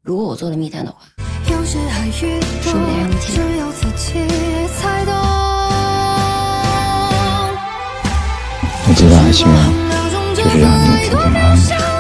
如果我做了密探的话，说不定还能签。 我知道爱情就是让你有条件麻烦。